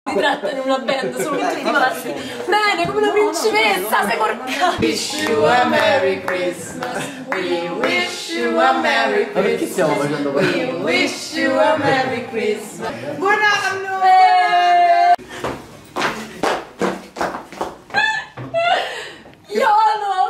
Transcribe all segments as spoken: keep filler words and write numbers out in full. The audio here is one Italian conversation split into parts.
Si tratta di una band, solo che tu ti passi bene come una principessa, sei porcata. Wish you a Merry Christmas. We wish you a Merry Christmas. Ma perché stiamo facendo questo? We wish you a Merry Christmas. Buon anno! YOLO!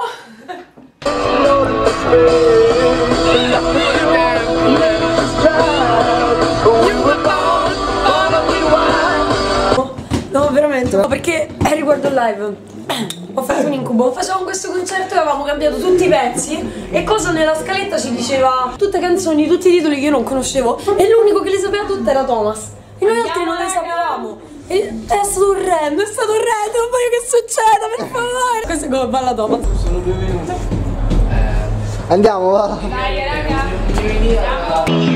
No, veramente, no, perché è riguardo il live. Ho fatto un incubo. Facevamo questo concerto e avevamo cambiato tutti i pezzi. E cosa nella scaletta ci diceva tutte canzoni, tutti i titoli che io non conoscevo. E l'unico che li sapeva tutte era Thomas. E noi altri non le sapevamo. E è stato orrendo, è stato orrendo, non voglio che succeda, per favore. Questo è come balla Thomas. Sono due minuti. Andiamo, va. Dai, raga.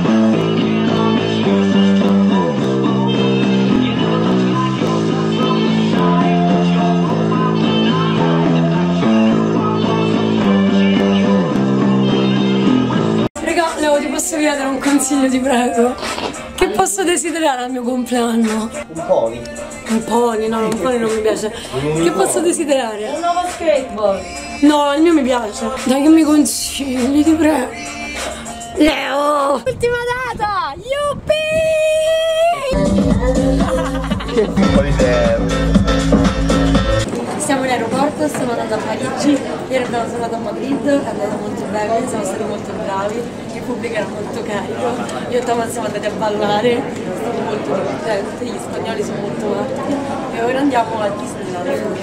Posso chiedere un consiglio, ti prego? Che posso desiderare al mio compleanno? Un pony. Un pony, no, un pony non mi piace. Che posso desiderare? Un nuovo skateboard. No, il mio mi piace. Dai, che mi consigli, ti prego. Leo! Ultima data! Yuppie! Che piccoli sei. Siamo in aeroporto, sono andata a Parigi, ieri sono andata a Madrid, è andata molto bene, siamo stati molto bravi, il pubblico era molto carico, io e Thomas siamo andati a ballare, è stato molto divertente, gli spagnoli sono molto matti e ora andiamo a Disneyland.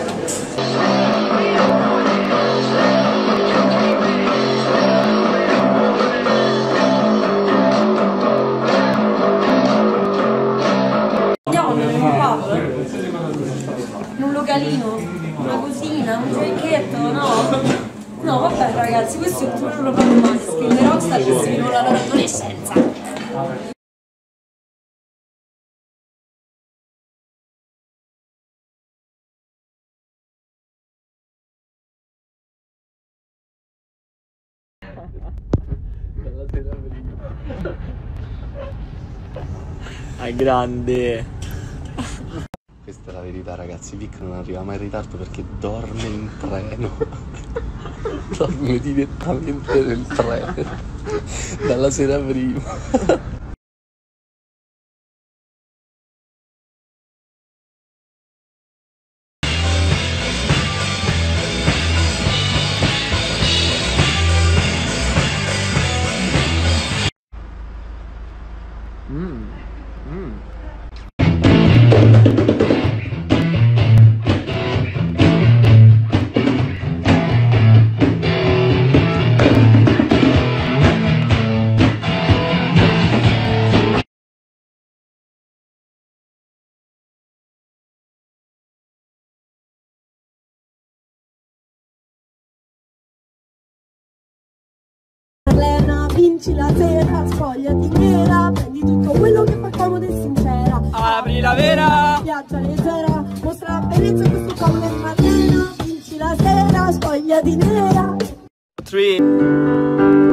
Andiamo in un pub. In un localino, una cosina, un gioielletto, no? No, vabbè ragazzi, questo è tutto proprio maschio, le rockstar che si vivono la loro adolescenza. È grande. Questa è la verità, ragazzi. Vic non arriva mai in ritardo perché dorme in treno. Dorme direttamente nel treno dalla sera prima. Mm. Mm. Vinci la sera, spogliati nera, prendi tutto quello che fa comodo e sincera. Apri la vera. Viaggia leggera, mostra la bellezza di questo comodo e mattina. Vinci la sera, spogliati nera. Three.